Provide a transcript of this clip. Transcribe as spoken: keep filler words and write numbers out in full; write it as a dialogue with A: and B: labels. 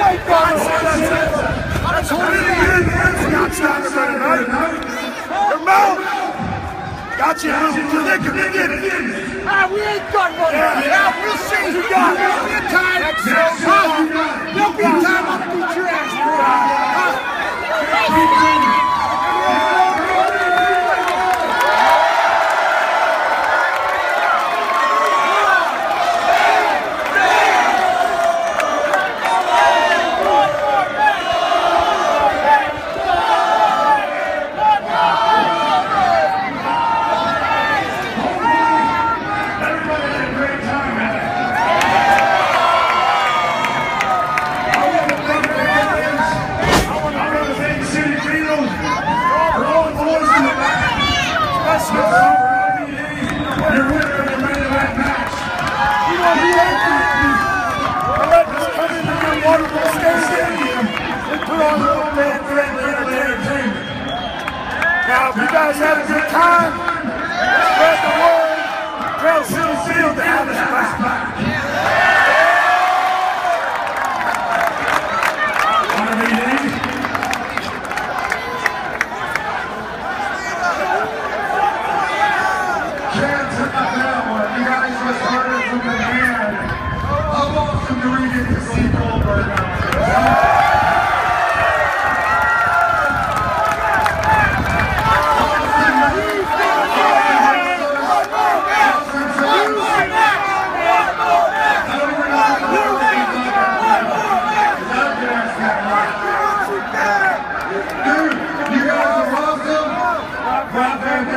A: ain't got no sense. That's holding it in. Scott Steiner, right? Your mouth. Got you. Nick, you did it. Ah, we ain't got one. Yeah, yeah, we'll see. You got it. There'll be a time. There'll be a time I'll beat your ass. Now, if you guys had a good time, spread the word, tell Citi Field to have us back. R V D. Chance at that one. You guys just heard it from the man. How awesome do we get to see Goldberg out there? Dude, you guys are awesome.